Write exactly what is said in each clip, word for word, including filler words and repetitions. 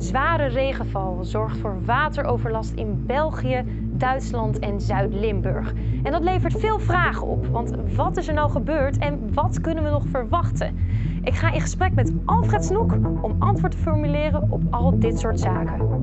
zware regenval zorgt voor wateroverlast in België, Duitsland en Zuid-Limburg. En dat levert veel vragen op, want wat is er nou gebeurd en wat kunnen we nog verwachten? Ik ga in gesprek met Alfred Snoek om antwoord te formuleren op al dit soort zaken.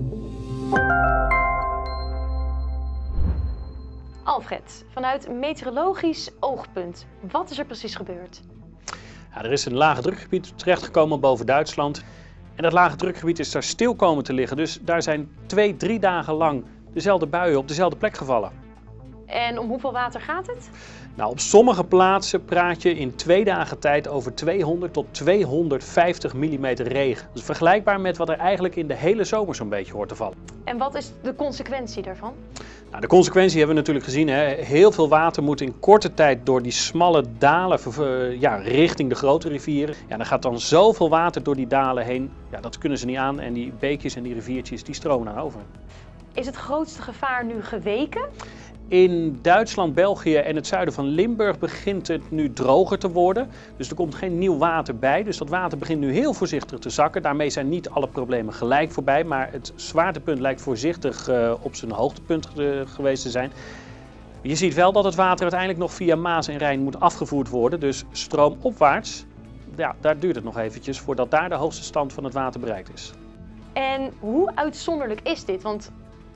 Alfred, vanuit meteorologisch oogpunt, wat is er precies gebeurd? Ja, er is een lage drukgebied terechtgekomen boven Duitsland. En dat lage drukgebied is daar stil komen te liggen. Dus daar zijn twee, drie dagen lang dezelfde buien op dezelfde plek gevallen. En om hoeveel water gaat het? Nou, op sommige plaatsen praat je in twee dagen tijd over tweehonderd tot tweehonderdvijftig millimeter regen. Dat is vergelijkbaar met wat er eigenlijk in de hele zomer zo'n beetje hoort te vallen. En wat is de consequentie daarvan? Nou, de consequentie hebben we natuurlijk gezien. Hè. Heel veel water moet in korte tijd door die smalle dalen ja, richting de grote rivieren. Ja, dan gaat dan zoveel water door die dalen heen. Ja, dat kunnen ze niet aan en die beekjes en die riviertjes die stromen naar over. Is het grootste gevaar nu geweken? In Duitsland, België en het zuiden van Limburg begint het nu droger te worden. Dus er komt geen nieuw water bij. Dus dat water begint nu heel voorzichtig te zakken. Daarmee zijn niet alle problemen gelijk voorbij. Maar het zwaartepunt lijkt voorzichtig uh, op zijn hoogtepunt uh, geweest te zijn. Je ziet wel dat het water uiteindelijk nog via Maas en Rijn moet afgevoerd worden. Dus stroomopwaarts, ja, daar duurt het nog eventjes voordat daar de hoogste stand van het water bereikt is. En hoe uitzonderlijk is dit? Want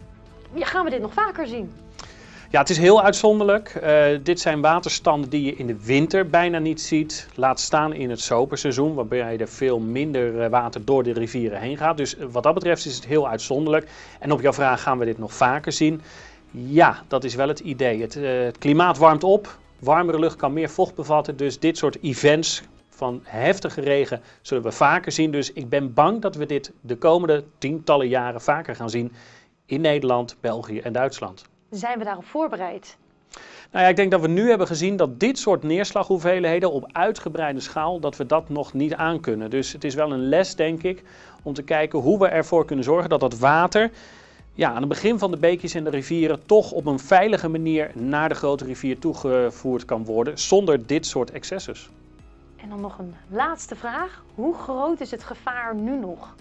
ja, gaan we dit nog vaker zien? Ja, het is heel uitzonderlijk. Uh, dit zijn waterstanden die je in de winter bijna niet ziet. Laat staan in het zomerseizoen, waarbij er veel minder water door de rivieren heen gaat. Dus wat dat betreft is het heel uitzonderlijk. En op jouw vraag, gaan we dit nog vaker zien? Ja, dat is wel het idee. Het, uh, het klimaat warmt op, warmere lucht kan meer vocht bevatten. Dus dit soort events van heftige regen zullen we vaker zien. Dus ik ben bang dat we dit de komende tientallen jaren vaker gaan zien in Nederland, België en Duitsland. Zijn we daarop voorbereid? Nou ja, ik denk dat we nu hebben gezien dat dit soort neerslaghoeveelheden op uitgebreide schaal, dat we dat nog niet aankunnen. Dus het is wel een les, denk ik, om te kijken hoe we ervoor kunnen zorgen dat dat water ja, aan het begin van de beekjes en de rivieren toch op een veilige manier naar de grote rivier toegevoerd kan worden, zonder dit soort excesses. En dan nog een laatste vraag. Hoe groot is het gevaar nu nog?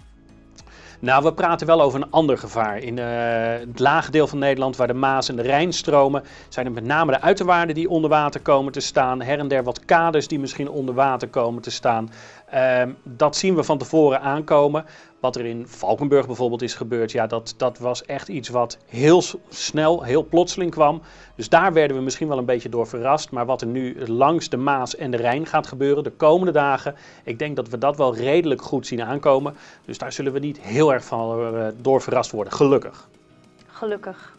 Nou, we praten wel over een ander gevaar. In uh, het lage deel van Nederland, waar de Maas en de Rijn stromen, zijn het met name de uiterwaarden die onder water komen te staan. Her en der wat kades die misschien onder water komen te staan. Uh, dat zien we van tevoren aankomen. Wat er in Valkenburg bijvoorbeeld is gebeurd, ja, dat, dat was echt iets wat heel snel, heel plotseling kwam. Dus daar werden we misschien wel een beetje door verrast. Maar wat er nu langs de Maas en de Rijn gaat gebeuren de komende dagen, ik denk dat we dat wel redelijk goed zien aankomen. Dus daar zullen we niet heel erg van uh, door verrast worden, gelukkig. Gelukkig.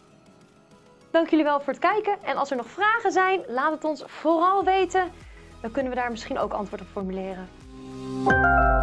Dank jullie wel voor het kijken. En als er nog vragen zijn, laat het ons vooral weten. Dan kunnen we daar misschien ook antwoord op formuleren.